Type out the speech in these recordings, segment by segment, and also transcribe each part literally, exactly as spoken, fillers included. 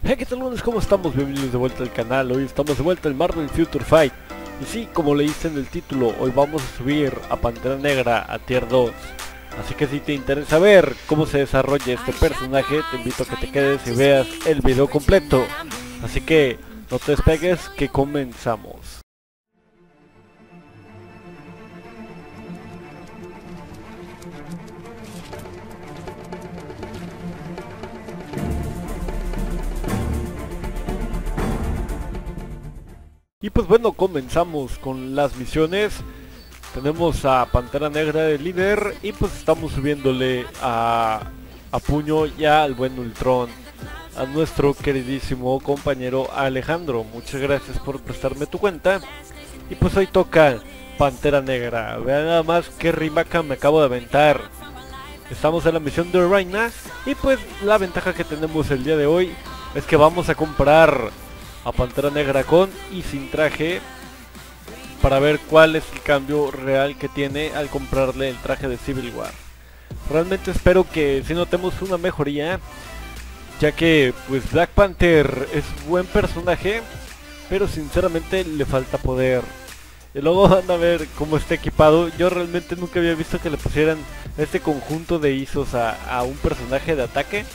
Hey, ¿qué tal, lunes? ¿Cómo estamos? Bienvenidos de vuelta al canal. Hoy estamos de vuelta en Marvel Future Fight. Y sí, como leíste en el título, hoy vamos a subir a Pantera Negra a Tier dos. Así que si te interesa ver cómo se desarrolla este personaje, te invito a que te quedes y veas el video completo. Así que no te despegues, que comenzamos. Y pues bueno, comenzamos con las misiones. Tenemos a Pantera Negra de líder y pues estamos subiéndole a, a puño ya al buen Ultron, a nuestro queridísimo compañero Alejandro. Muchas gracias por prestarme tu cuenta. Y pues hoy toca Pantera Negra. Vean nada más qué rimaca me acabo de aventar. Estamos en la misión de Reina y pues la ventaja que tenemos el día de hoy es que vamos a comprar a Pantera Negra con y sin traje para ver cuál es el cambio real que tiene al comprarle el traje de Civil War. Realmente espero que si notemos una mejoría, ya que pues Black Panther es buen personaje, pero sinceramente le falta poder. Y luego van a ver cómo está equipado. Yo realmente nunca había visto que le pusieran este conjunto de I S Os a, a un personaje de ataque,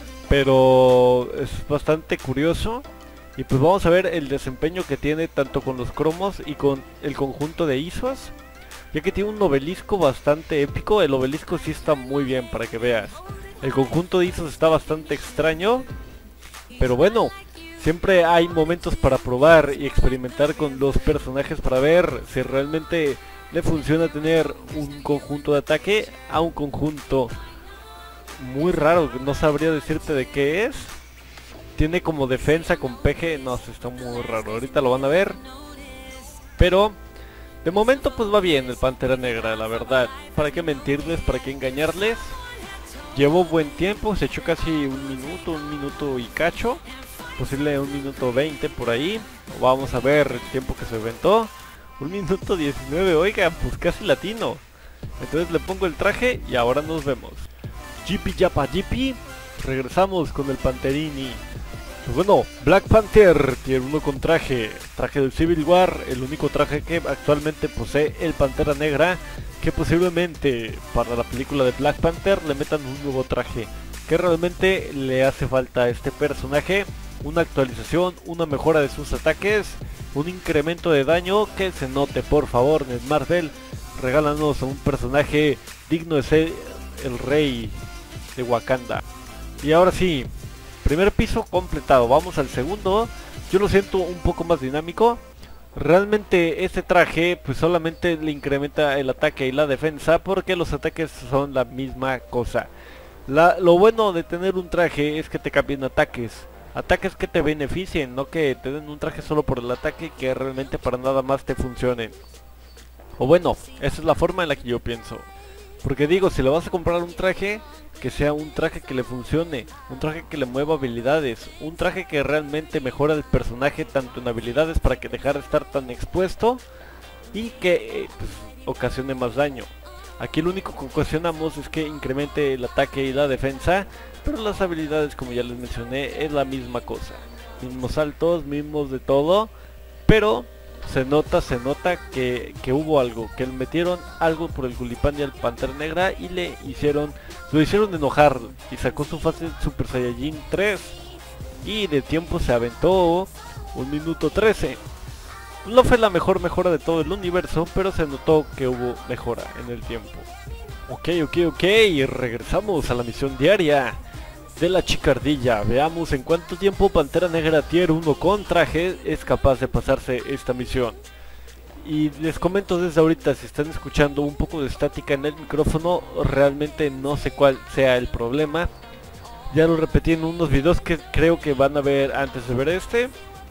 pero es bastante curioso. Y pues vamos a ver el desempeño que tiene tanto con los cromos y con el conjunto de I S Os, ya que tiene un obelisco bastante épico. El obelisco sí está muy bien, para que veas. El conjunto de I S Os está bastante extraño, pero bueno, siempre hay momentos para probar y experimentar con los personajes para ver si realmente le funciona tener un conjunto de ataque a un conjunto muy raro. No sabría decirte de qué es. Tiene como defensa con peje, no sé, está muy raro, ahorita lo van a ver. Pero de momento pues va bien el Pantera Negra, la verdad. ¿Para qué mentirles? ¿Para qué engañarles? Llevó buen tiempo, se echó casi un minuto, un minuto y cacho. Posible un minuto veinte por ahí. Vamos a ver el tiempo que se aventó. Un minuto diecinueve, oiga, pues casi latino. Entonces le pongo el traje y ahora nos vemos. Jippy Yapa Jippy. Regresamos con el Panterini. Pues bueno, Black Panther tiene uno con traje, traje del Civil War, el único traje que actualmente posee el Pantera Negra, que posiblemente para la película de Black Panther le metan un nuevo traje, que realmente le hace falta a este personaje, una actualización, una mejora de sus ataques, un incremento de daño, que se note por favor. En Marvel, regálanos a un personaje digno de ser el rey de Wakanda. Y ahora sí, primer piso completado, vamos al segundo. Yo lo siento un poco más dinámico. Realmente este traje pues solamente le incrementa el ataque y la defensa, porque los ataques son la misma cosa. La, lo bueno de tener un traje es que te cambien ataques. Ataques que te beneficien, no que te den un traje solo por el ataque que realmente para nada más te funcione. O bueno, esa es la forma en la que yo pienso. Porque digo, si le vas a comprar un traje, que sea un traje que le funcione, un traje que le mueva habilidades, un traje que realmente mejora el personaje tanto en habilidades para que dejar de estar tan expuesto y que eh, pues, ocasione más daño. Aquí lo único que ocasionamos es que incremente el ataque y la defensa, pero las habilidades, como ya les mencioné, es la misma cosa. Mismos saltos, mismos de todo, pero se nota, se nota que, que hubo algo, que le metieron algo por el Gulipán y al Pantera Negra y le hicieron, lo hicieron enojar y sacó su fase Super Saiyajin tres y de tiempo se aventó un minuto trece. No fue la mejor mejora de todo el universo, pero se notó que hubo mejora en el tiempo. Ok, ok, ok, y regresamos a la misión diaria de la chicardilla. Veamos en cuánto tiempo Pantera Negra Tier uno con traje es capaz de pasarse esta misión. Y les comento desde ahorita, si están escuchando un poco de estática en el micrófono, realmente no sé cuál sea el problema. Ya lo repetí en unos videos que creo que van a ver antes de ver este.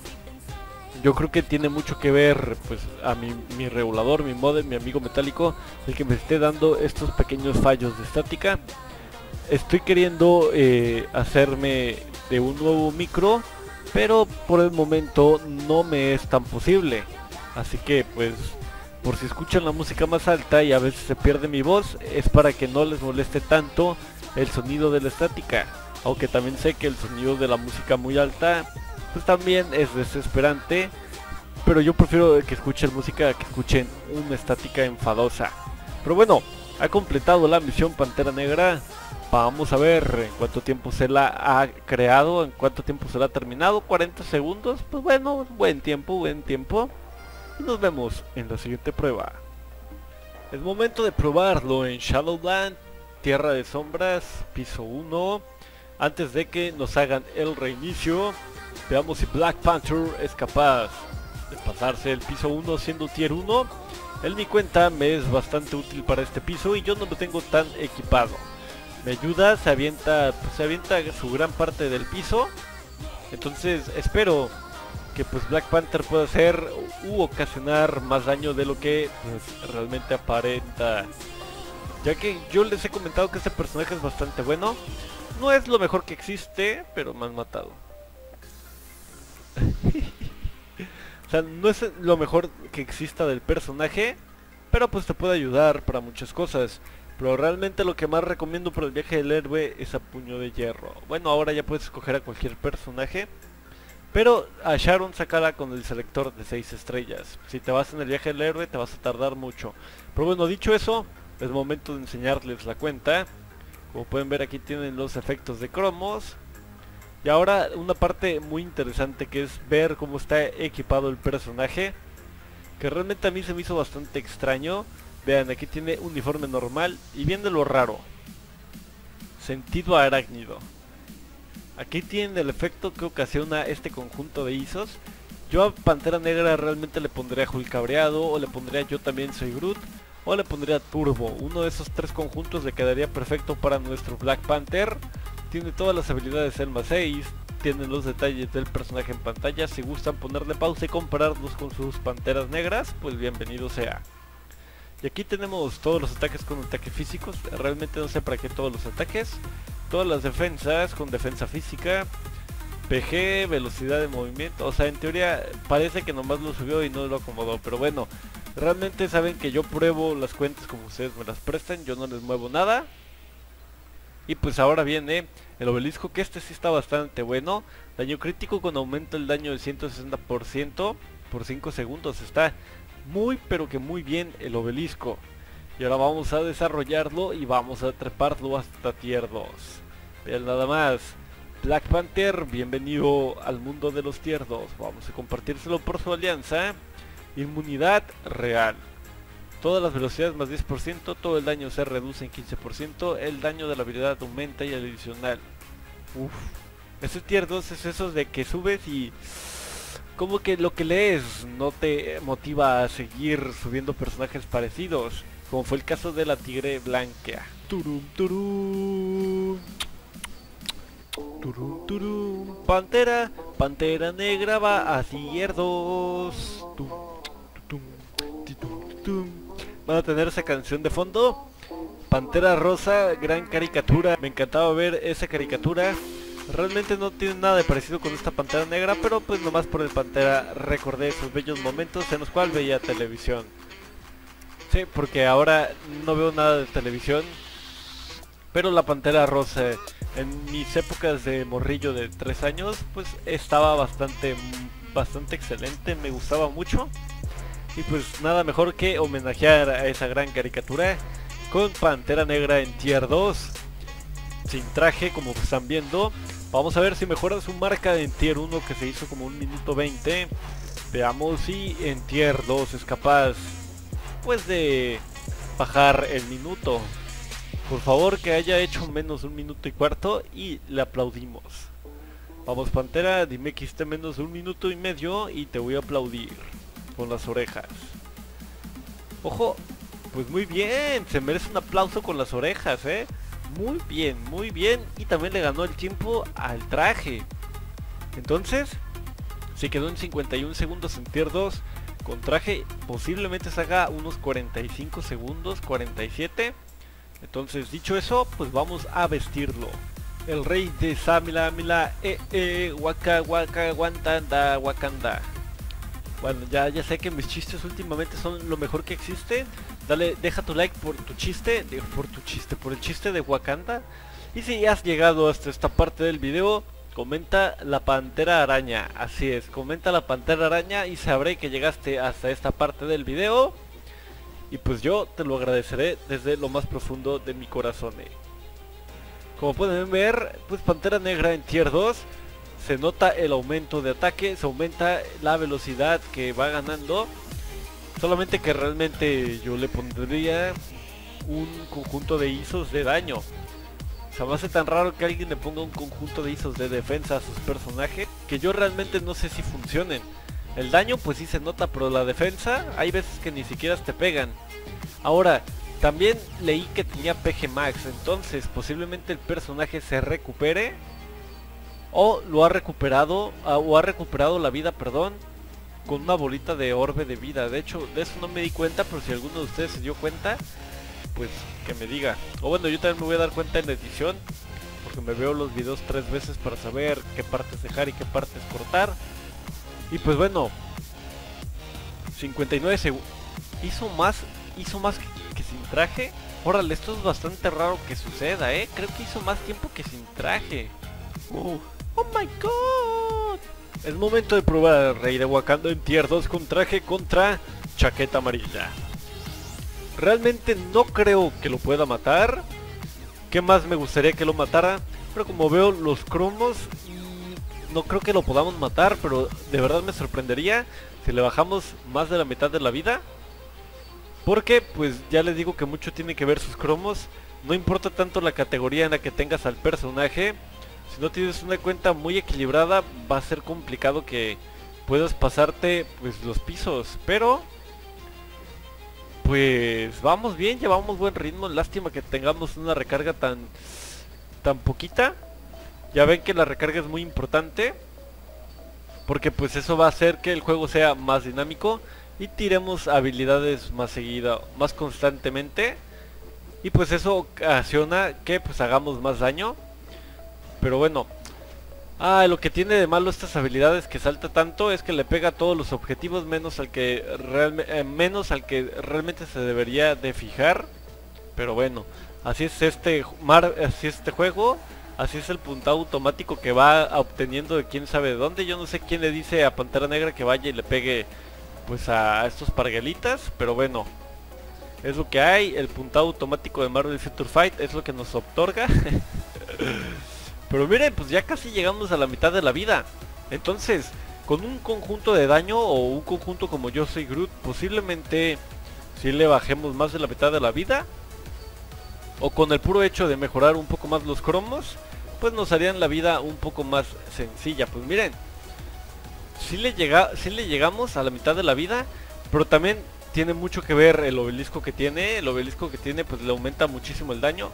Yo creo que tiene mucho que ver pues a mi, mi regulador, mi modem, mi amigo metálico, el que me esté dando estos pequeños fallos de estática. Estoy queriendo eh, hacerme de un nuevo micro, pero por el momento no me es tan posible. Así que pues, por si escuchan la música más alta y a veces se pierde mi voz, es para que no les moleste tanto el sonido de la estática. aunque también sé que el sonido de la música muy alta pues también es desesperante, pero yo prefiero que escuchen música que escuchen una estática enfadosa. Pero bueno, ha completado la misión Pantera Negra. Vamos a ver en cuánto tiempo se la ha creado, en cuánto tiempo se la ha terminado. cuarenta segundos, pues bueno, buen tiempo, buen tiempo. Y nos vemos en la siguiente prueba. Es momento de probarlo en Shadowland, Tierra de Sombras, piso uno. Antes de que nos hagan el reinicio, veamos si Black Panther es capaz de pasarse el piso uno siendo tier uno. En mi cuenta me es bastante útil para este piso y yo no lo tengo tan equipado. Me ayuda, se avienta, pues, se avienta su gran parte del piso. Entonces espero que pues Black Panther pueda hacer u ocasionar más daño de lo que pues, realmente aparenta. Ya que yo les he comentado que este personaje es bastante bueno. No es lo mejor que existe, pero me han matado. O sea, no es lo mejor que exista del personaje, pero pues te puede ayudar para muchas cosas. Pero realmente lo que más recomiendo para el viaje del héroe es a Puño de Hierro. Bueno, ahora ya puedes escoger a cualquier personaje, pero a Sharon sacala con el selector de seis estrellas. Si te vas en el viaje del héroe te vas a tardar mucho. Pero bueno, dicho eso, es momento de enseñarles la cuenta. Como pueden ver, aquí tienen los efectos de cromos. Y ahora una parte muy interesante, que es ver cómo está equipado el personaje, que realmente a mí se me hizo bastante extraño. Vean, aquí tiene uniforme normal y viene lo raro, sentido arácnido. Aquí tienen el efecto que ocasiona este conjunto de I S Os. Yo a Pantera Negra realmente le pondría Hulk cabreado, o le pondría Yo también soy Groot, o le pondría Turbo. Uno de esos tres conjuntos le quedaría perfecto para nuestro Black Panther. Tiene todas las habilidades Elma seis, tiene los detalles del personaje en pantalla. Si gustan ponerle pausa y compararlos con sus Panteras Negras, pues bienvenido sea. Y aquí tenemos todos los ataques con ataques físicos. Realmente no sé para qué todos los ataques. Todas las defensas con defensa física, P G, velocidad de movimiento. O sea, en teoría parece que nomás lo subió y no lo acomodó, pero bueno, realmente saben que yo pruebo las cuentas como ustedes me las prestan. Yo no les muevo nada. Y pues ahora viene el obelisco, que este sí está bastante bueno. Daño crítico con aumento del daño del ciento sesenta por ciento por cinco segundos. Está muy pero que muy bien el obelisco. Y ahora vamos a desarrollarlo y vamos a treparlo hasta tier dos. Vean nada más. Black Panther, bienvenido al mundo de los tier dos. Vamos a compartírselo por su alianza. Inmunidad real. Todas las velocidades más diez por ciento, todo el daño se reduce en quince por ciento, el daño de la habilidad aumenta y adicional. Uff. Ese tier dos es esos de que subes y como que lo que lees no te motiva a seguir subiendo personajes parecidos, como fue el caso de la Tigre Blanca. Turum, turum. Turum, turum. Pantera, Pantera Negra va a tier dos. Tum, tum, tum, tum. Van a tener esa canción de fondo. Pantera Rosa, gran caricatura. Me encantaba ver esa caricatura. Realmente no tiene nada de parecido con esta Pantera Negra, pero pues nomás por el Pantera recordé esos bellos momentos en los cuales veía televisión. Sí, porque ahora no veo nada de televisión. Pero la Pantera Rosa, en mis épocas de morrillo de tres años, pues estaba bastante, bastante excelente, me gustaba mucho. Y pues nada mejor que homenajear a esa gran caricatura con Pantera Negra en tier dos, sin traje como están viendo. Vamos a ver si mejora su marca en tier uno, que se hizo como un minuto veinte. Veamos si en tier dos es capaz pues de bajar el minuto. Por favor, que haya hecho menos un minuto y cuarto y le aplaudimos. Vamos Pantera, dime que esté menos de un minuto y medio y te voy a aplaudir con las orejas. Ojo, pues muy bien, se merece un aplauso con las orejas, eh. Muy bien, muy bien. Y también le ganó el tiempo al traje. Entonces, se quedó en cincuenta y un segundos en tier dos. Con traje posiblemente se haga unos cuarenta y cinco segundos, cuarenta y siete. Entonces, dicho eso, pues vamos a vestirlo. El rey de Samila Mila, eh, eh, waka waka Wantanda, Wakanda. Bueno, ya, ya sé que mis chistes últimamente son lo mejor que existe. Dale, deja tu like por tu chiste, de, por tu chiste, por el chiste de Wakanda. Y si has llegado hasta esta parte del video, comenta la Pantera Araña. Así es, comenta la Pantera Araña y sabré que llegaste hasta esta parte del video. Y pues yo te lo agradeceré desde lo más profundo de mi corazón. Como pueden ver, pues Pantera Negra en tier dos se nota el aumento de ataque, se aumenta la velocidad que va ganando. Solamente que realmente yo le pondría un conjunto de I S Os de daño. O sea, me hace tan raro que alguien le ponga un conjunto de I S Os de defensa a sus personajes, que yo realmente no sé si funcionen. El daño pues sí se nota, pero la defensa hay veces que ni siquiera te pegan. Ahora, también leí que tenía P G Max, entonces posiblemente el personaje se recupere. O lo ha recuperado, o ha recuperado la vida, perdón, con una bolita de orbe de vida. De hecho, de eso no me di cuenta, pero si alguno de ustedes se dio cuenta, pues que me diga. O bueno, yo también me voy a dar cuenta en la edición, porque me veo los videos tres veces para saber qué partes dejar y qué partes cortar. Y pues bueno, cincuenta y nueve segundos. Hizo más, hizo más que, que sin traje. Órale, esto es bastante raro que suceda, eh. Creo que hizo más tiempo que sin traje. Uh, oh my god. Es momento de probar al Rey de Wakanda en tier dos con traje contra chaqueta amarilla. Realmente no creo que lo pueda matar. ¿Qué más me gustaría que lo matara? Pero como veo los cromos, no creo que lo podamos matar, pero de verdad me sorprendería si le bajamos más de la mitad de la vida. Porque pues ya les digo que mucho tiene que ver sus cromos. No importa tanto la categoría en la que tengas al personaje. Si no tienes una cuenta muy equilibrada, va a ser complicado que puedas pasarte pues los pisos. Pero pues vamos bien, llevamos buen ritmo. Lástima que tengamos una recarga tan tan poquita. Ya ven que la recarga es muy importante, porque pues eso va a hacer que el juego sea más dinámico y tiremos habilidades más seguida, más constantemente. Y pues eso ocasiona que pues hagamos más daño. Pero bueno, ah, lo que tiene de malo estas habilidades que salta tanto es que le pega a todos los objetivos menos al que real, eh, menos al que realmente se debería de fijar. Pero bueno, así es este mar, así es este juego, así es el puntado automático que va obteniendo de quién sabe de dónde. Yo no sé quién le dice a Pantera Negra que vaya y le pegue pues a estos parguelitas, pero bueno, es lo que hay. El puntado automático de Marvel Future Fight es lo que nos otorga. Pero miren, pues ya casi llegamos a la mitad de la vida. Entonces, con un conjunto de daño o un conjunto como Yo Soy Groot, posiblemente si le bajemos más de la mitad de la vida. O con el puro hecho de mejorar un poco más los cromos, pues nos harían la vida un poco más sencilla. Pues miren, si le, llega, si le llegamos a la mitad de la vida, pero también tiene mucho que ver el obelisco que tiene. El obelisco que tiene pues le aumenta muchísimo el daño.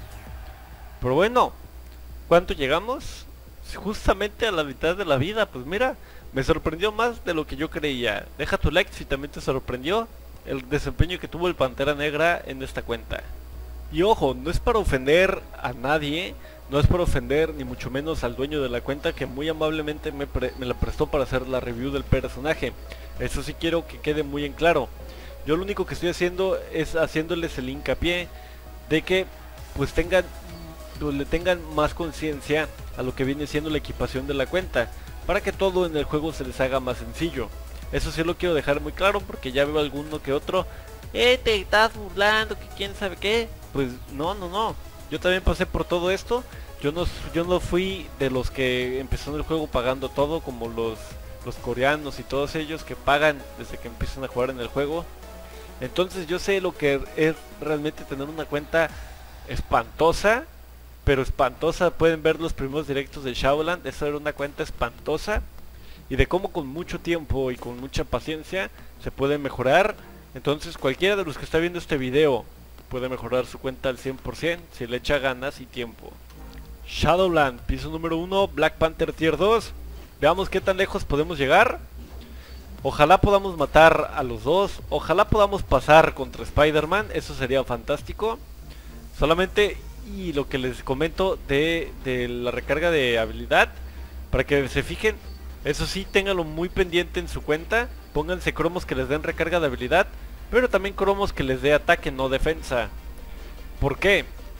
Pero bueno, ¿cuánto llegamos? Justamente a la mitad de la vida. Pues mira, me sorprendió más de lo que yo creía. Deja tu like si también te sorprendió el desempeño que tuvo el Pantera Negra en esta cuenta. Y ojo, no es para ofender a nadie, no es para ofender ni mucho menos al dueño de la cuenta, que muy amablemente me, me la prestó para hacer la review del personaje. Eso sí quiero que quede muy en claro. Yo lo único que estoy haciendo es haciéndoles el hincapié de que pues tengan, le tengan más conciencia a lo que viene siendo la equipación de la cuenta, para que todo en el juego se les haga más sencillo. Eso sí lo quiero dejar muy claro, porque ya veo alguno que otro, eh, te estás burlando, que quién sabe qué. Pues no, no, no. Yo también pasé por todo esto. Yo no, yo no fui de los que empezó en el juego pagando todo, como los, los coreanos y todos ellos que pagan desde que empiezan a jugar en el juego. Entonces yo sé lo que es realmente tener una cuenta espantosa, pero espantosa. Pueden ver los primeros directos de Shadowland. Esa era una cuenta espantosa, y de cómo con mucho tiempo y con mucha paciencia se puede mejorar. Entonces cualquiera de los que está viendo este video puede mejorar su cuenta al cien por ciento si le echa ganas y tiempo. Shadowland, piso número uno, Black Panther tier dos. Veamos qué tan lejos podemos llegar. Ojalá podamos matar a los dos. Ojalá podamos pasar contra Spider-Man. Eso sería fantástico. Solamente, y lo que les comento de, de la recarga de habilidad, para que se fijen, eso sí, ténganlo muy pendiente en su cuenta. Pónganse cromos que les den recarga de habilidad, pero también cromos que les dé ataque, no defensa. ¿Por qué?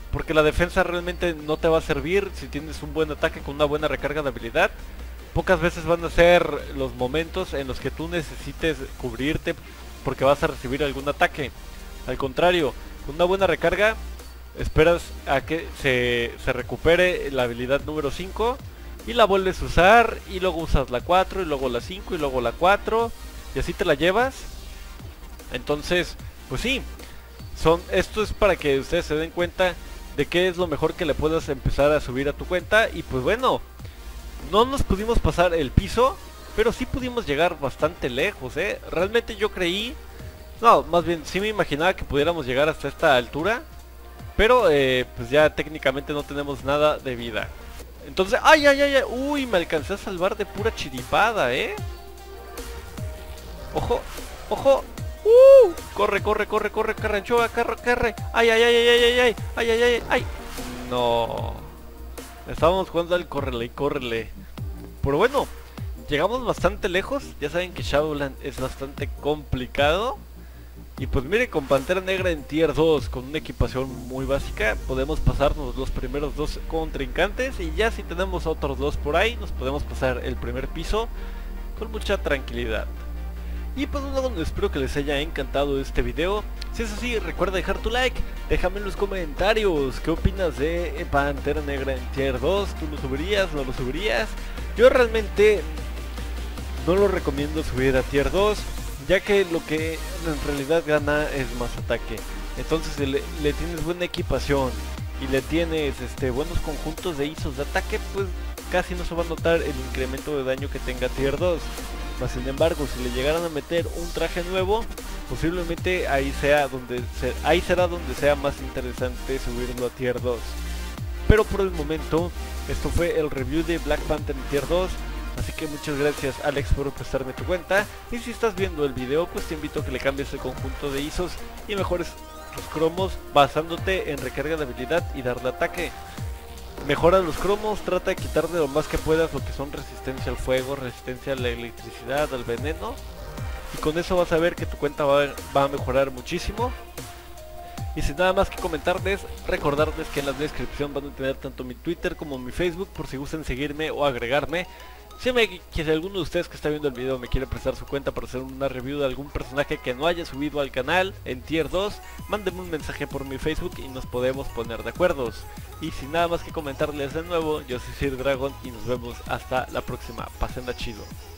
porque la defensa realmente no te va a servir si tienes un buen ataque con una buena recarga de habilidad. Pocas veces van a ser los momentos en los que tú necesites cubrirte porque vas a recibir algún ataque. Al contrario, con una buena recarga esperas a que se, se recupere la habilidad número cinco y la vuelves a usar, y luego usas la cuatro y luego la cinco y luego la cuatro y así te la llevas. Entonces, pues sí, son, esto es para que ustedes se den cuenta de qué es lo mejor que le puedas empezar a subir a tu cuenta. Y pues bueno, no nos pudimos pasar el piso, pero sí pudimos llegar bastante lejos, ¿eh? Realmente yo creí, no, más bien sí me imaginaba que pudiéramos llegar hasta esta altura, pero eh, pues ya técnicamente no tenemos nada de vida. Entonces, ay, ay, ay, ay, uy, me alcancé a salvar de pura chiripada, ¿eh? Ojo, ojo. Uh, corre, corre, corre, corre, Carranchoa, corre, corre. Ay, ay, ay, ay, ay, ay, ay, ay, ay, ay. No. Estábamos jugando al córrele y córrele. Pero bueno, llegamos bastante lejos. Ya saben que Shadowland es bastante complicado. Y pues mire, con Pantera Negra en tier dos, con una equipación muy básica, podemos pasarnos los primeros dos contrincantes. Y ya si tenemos otros dos por ahí, nos podemos pasar el primer piso con mucha tranquilidad. Y pues bueno, espero que les haya encantado este video. Si es así, recuerda dejar tu like. Déjame en los comentarios qué opinas de Pantera Negra en tier dos. ¿Tú lo subirías? ¿No lo subirías? Yo realmente no lo recomiendo subir a tier dos, ya que lo que en realidad gana es más ataque. Entonces si le, le tienes buena equipación y le tienes este buenos conjuntos de I S Os de ataque, pues casi no se va a notar el incremento de daño que tenga tier dos. Mas sin embargo, si le llegaran a meter un traje nuevo, posiblemente ahí sea donde se, ahí será donde sea más interesante subirlo a tier dos. Pero por el momento, esto fue el review de Black Panther en tier dos. Así que muchas gracias, Alex, por prestarme tu cuenta. Y si estás viendo el video, pues te invito a que le cambies el conjunto de I S Os y mejores tus cromos basándote en recarga de habilidad y darle ataque. Mejora los cromos, trata de quitar de lo más que puedas lo que son resistencia al fuego, resistencia a la electricidad, al veneno. Y con eso vas a ver que tu cuenta va, va a mejorar muchísimo. Y sin nada más que comentarles, recordarles que en la descripción van a tener tanto mi Twitter como mi Facebook por si gustan seguirme o agregarme. Si, me, si alguno de ustedes que está viendo el video me quiere prestar su cuenta para hacer una review de algún personaje que no haya subido al canal en tier dos, mándenme un mensaje por mi Facebook y nos podemos poner de acuerdo. Y sin nada más que comentarles de nuevo, yo soy Sir Dragon y nos vemos hasta la próxima. Pásenla chido.